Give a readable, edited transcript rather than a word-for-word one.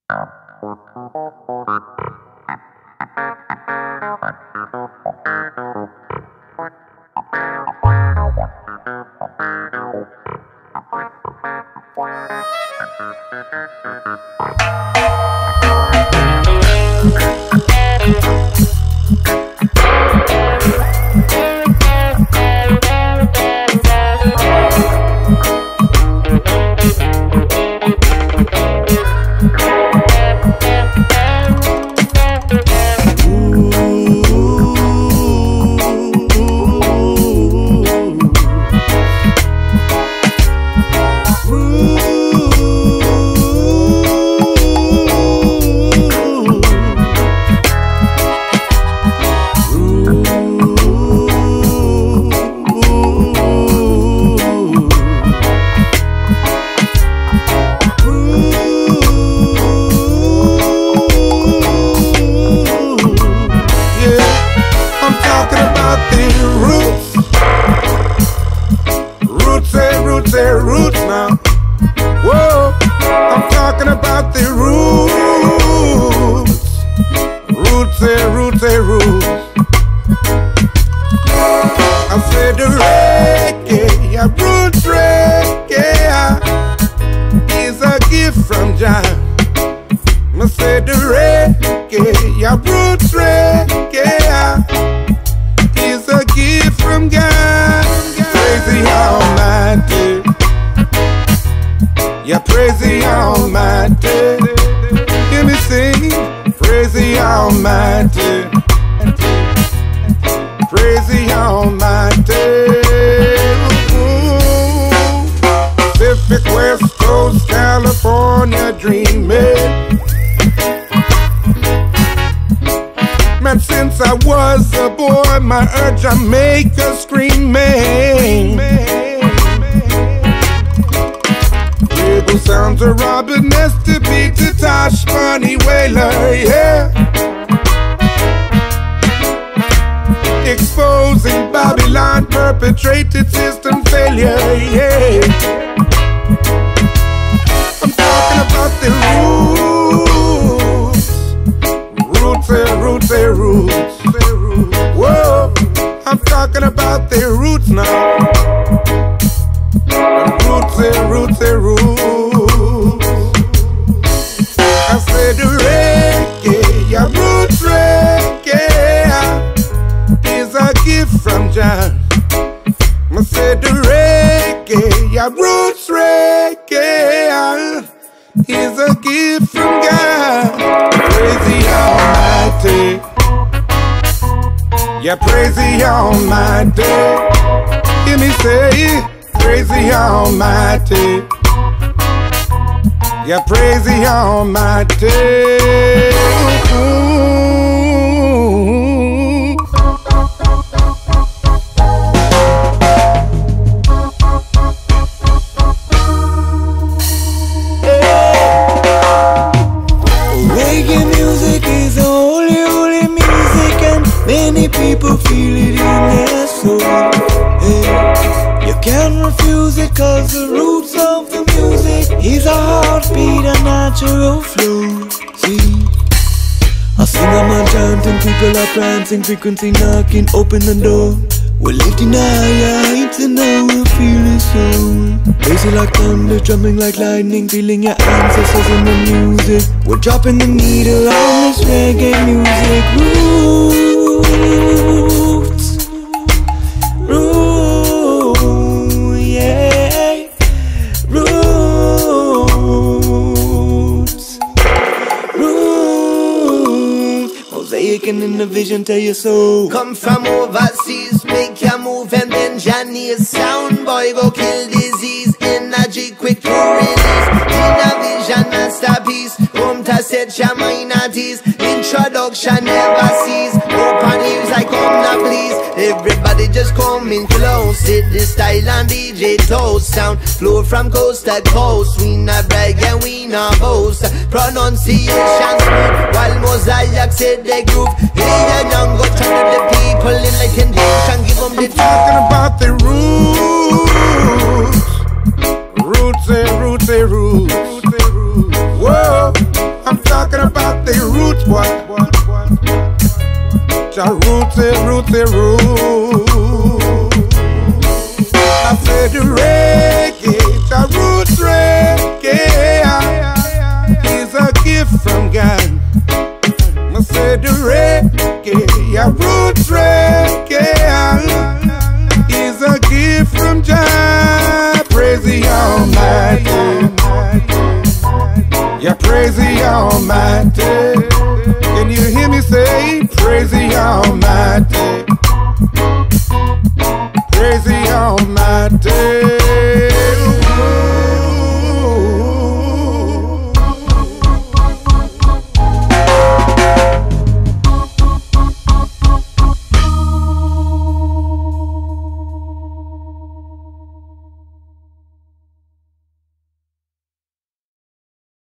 Jamaica screaming. Rebel sounds of Robin Ness to beat the Tosh Bunny Wailer, yeah. Exposing Babylon perpetrated system failure, yeah. I'm talking about the roots. Whoa. I'm talking about their roots now. Roots. I said the reggae, yeah, roots reggae is a gift from Jah. I said the reggae, yeah, roots reggae is a gift from God. Praise the Almighty. Yeah, praise the Almighty. Hear me say, praise the Almighty. Yeah, praise the Almighty. Reggae music is a holy music, and many people feel it in their soul. Hey, you can't refuse it, cause the roots of the music is a heartbeat, a natural flow. See, I sing a man chanting, people are prancing, frequency knocking, open the door. We're lifting higher heights and now we're feeling so lazy like thunder, drumming like lightning, feeling your ancestors in the music. We're dropping the needle on this reggae music. Roots, yeah, roots. Mozaiq and in the vision tell you so. Come from overseas, make your move and then Johnny's sound boy go kill disease. Energy quick to release. In a vision masterpiece. Home to set your minorities. Introduction never cease. Open ears like come now please. Everybody just coming close. Hit the style and DJ toast sound. Flow from coast to coast. We not brag and we not boast. Pronunciation smooth. While Mozaiq said they groove. Hey, you young go turn to the people in like condition. Give them the I'm talking about the roots. Roots. Whoa, I'm Rootsy, Rootsy, root. I said the reggae, the roots reggae is a gift from God. I said the reggae, the roots reggae is a gift from God. Praise the Almighty. Yeah, praise the Almighty. Can you hear me say, praise the Almighty? Praise the Almighty.